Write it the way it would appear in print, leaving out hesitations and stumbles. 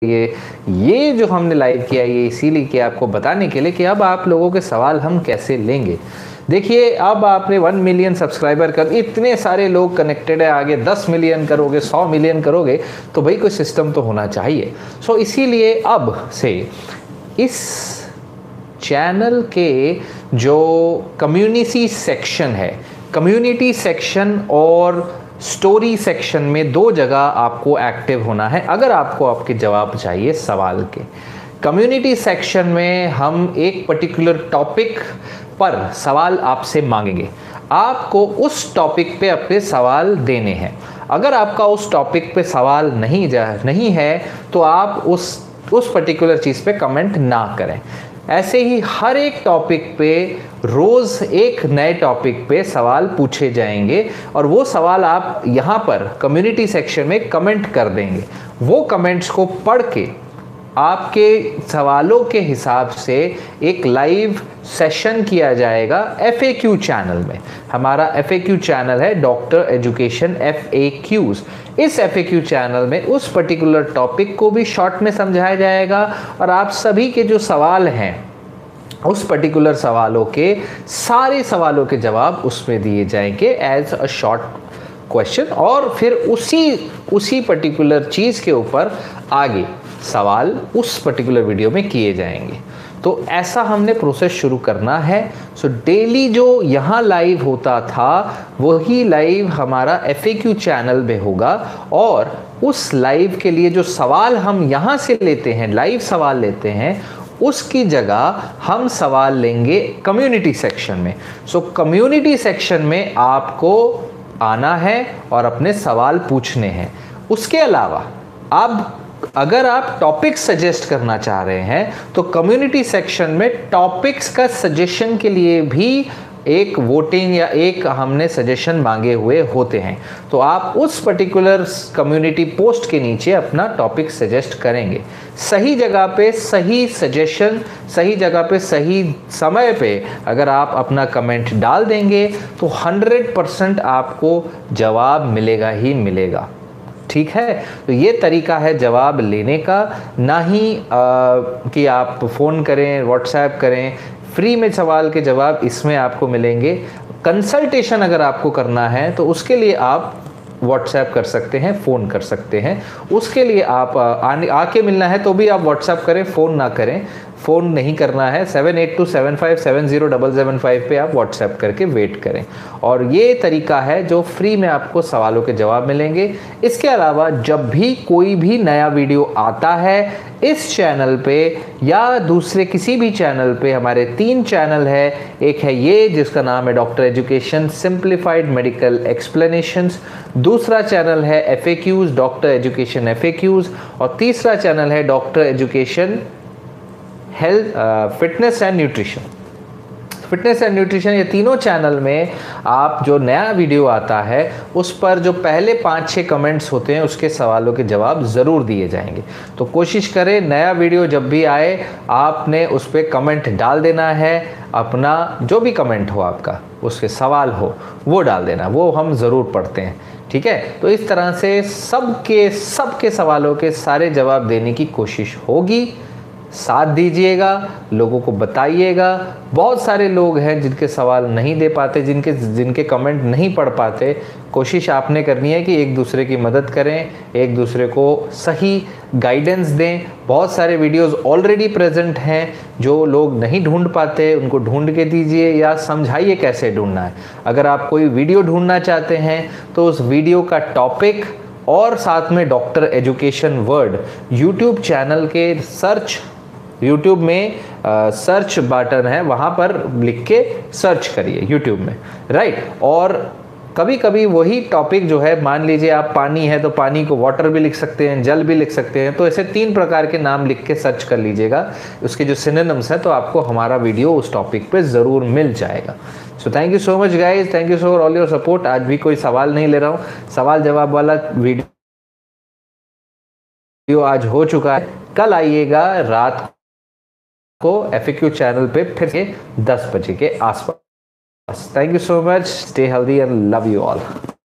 ये जो हमने लाइव किया ये इसीलिए कि आपको बताने के लिए कि अब आप लोगों के सवाल हम कैसे लेंगे। देखिए, अब आपने 1 मिलियन सब्सक्राइबर कर, इतने सारे लोग कनेक्टेड है, आगे 10 मिलियन करोगे, 100 मिलियन करोगे तो भाई कोई सिस्टम तो होना चाहिए। सो इसीलिए अब से इस चैनल के जो कम्युनिटी सेक्शन है, कम्युनिटी सेक्शन और स्टोरी सेक्शन में दो जगह आपको एक्टिव होना है अगर आपको आपके जवाब चाहिए सवाल के। कम्युनिटी सेक्शन में हम एक पर्टिकुलर टॉपिक पर सवाल आपसे मांगेंगे, आपको उस टॉपिक पे अपने सवाल देने हैं। अगर आपका उस टॉपिक पे सवाल नहीं है तो आप उस पर्टिकुलर चीज़ पे कमेंट ना करें। ऐसे ही हर एक टॉपिक पे रोज़ एक नए टॉपिक पे सवाल पूछे जाएंगे और वो सवाल आप यहाँ पर कम्युनिटी सेक्शन में कमेंट कर देंगे। वो कमेंट्स को पढ़ के आपके सवालों के हिसाब से एक लाइव सेशन किया जाएगा FAQ चैनल में। हमारा FAQ चैनल है डॉक्टर एजुकेशन FAQs। इस FAQ चैनल में उस पर्टिकुलर टॉपिक को भी शॉर्ट में समझाया जाएगा और आप सभी के जो सवाल हैं उस पर्टिकुलर सवालों के सारे सवालों के जवाब उसमें दिए जाएंगे एज अ शॉर्ट क्वेश्चन, और फिर उसी पर्टिकुलर चीज़ के ऊपर आगे सवाल उस पर्टिकुलर वीडियो में किए जाएंगे। तो ऐसा हमने प्रोसेस शुरू करना है। सो डेली जो यहाँ लाइव होता था वही लाइव हमारा FAQ चैनल में होगा, और उस लाइव के लिए जो सवाल हम यहाँ से लेते हैं, लाइव सवाल लेते हैं, उसकी जगह हम सवाल लेंगे कम्युनिटी सेक्शन में। सो कम्युनिटी सेक्शन में आपको आना है और अपने सवाल पूछने हैं। उसके अलावा अब अगर आप टॉपिक सजेस्ट करना चाह रहे हैं तो कम्युनिटी सेक्शन में टॉपिक्स का सजेशन के लिए भी एक वोटिंग या एक हमने सजेशन मांगे हुए होते हैं। तो आप उस पर्टिकुलर कम्युनिटी पोस्ट के नीचे अपना टॉपिक सजेस्ट करेंगे। सही जगह पे सही सजेशन, सही जगह पे सही समय पे अगर आप अपना कमेंट डाल देंगे तो 100% आपको जवाब मिलेगा ही मिलेगा। ठीक है, तो ये तरीका है जवाब लेने का, ना ही कि आप फ़ोन करें, व्हाट्सएप करें। फ्री में सवाल के जवाब इसमें आपको मिलेंगे। कंसल्टेशन अगर आपको करना है तो उसके लिए आप व्हाट्सएप कर सकते हैं, फ़ोन कर सकते हैं। उसके लिए आप आके मिलना है तो भी आप व्हाट्सएप करें, फ़ोन ना करें। फ़ोन नहीं करना है, 7827570775 पे आप व्हाट्सएप करके वेट करें। और ये तरीका है जो फ्री में आपको सवालों के जवाब मिलेंगे। इसके अलावा जब भी कोई भी नया वीडियो आता है इस चैनल पे या दूसरे किसी भी चैनल पे, हमारे 3 चैनल है। एक है ये जिसका नाम है doctor education simplified medical explanations, दूसरा चैनल है FAQs डॉक्टर एजुकेशन FAQs, और तीसरा चैनल है doctor education health fitness and nutrition. Fitness and nutrition, ये तीनों चैनल में आप जो नया वीडियो आता है उस पर जो पहले 5-6 कमेंट्स होते हैं उसके सवालों के जवाब ज़रूर दिए जाएंगे। तो कोशिश करें नया वीडियो जब भी आए आपने उस पर कमेंट डाल देना है। अपना जो भी कमेंट हो, आपका उसके सवाल हो वो डाल देना, वो हम ज़रूर पढ़ते हैं। ठीक है, तो इस तरह से सबके सवालों के सारे जवाब देने की कोशिश होगी। साथ दीजिएगा, लोगों को बताइएगा। बहुत सारे लोग हैं जिनके सवाल नहीं दे पाते, जिनके कमेंट नहीं पढ़ पाते। कोशिश आपने करनी है कि एक दूसरे की मदद करें, एक दूसरे को सही गाइडेंस दें। बहुत सारे वीडियोस ऑलरेडी प्रेजेंट हैं, जो लोग नहीं ढूंढ पाते उनको ढूंढ के दीजिए या समझाइए कैसे ढूंढना है। अगर आप कोई वीडियो ढूंढना चाहते हैं तो उस वीडियो का टॉपिक और साथ में doctor education word YouTube channel के यूट्यूब में सर्च बटन है, वहाँ पर लिख के सर्च करिए यूट्यूब में, राइट। और कभी कभी वही टॉपिक जो है, मान लीजिए आप पानी है तो पानी को वाटर भी लिख सकते हैं, जल भी लिख सकते हैं। तो ऐसे 3 प्रकार के नाम लिख के सर्च कर लीजिएगा, उसके जो सिनोनिम्स हैं, तो आपको हमारा वीडियो उस टॉपिक पे ज़रूर मिल जाएगा। So thank you so much guys, thank you so all your support. आज भी कोई सवाल नहीं ले रहा हूँ, सवाल जवाब वाला वीडियो आज हो चुका है। कल आइएगा रात को FAQ चैनल पे फिर से 10 बजे के आसपास। Thank you so much, stay healthy and love you all.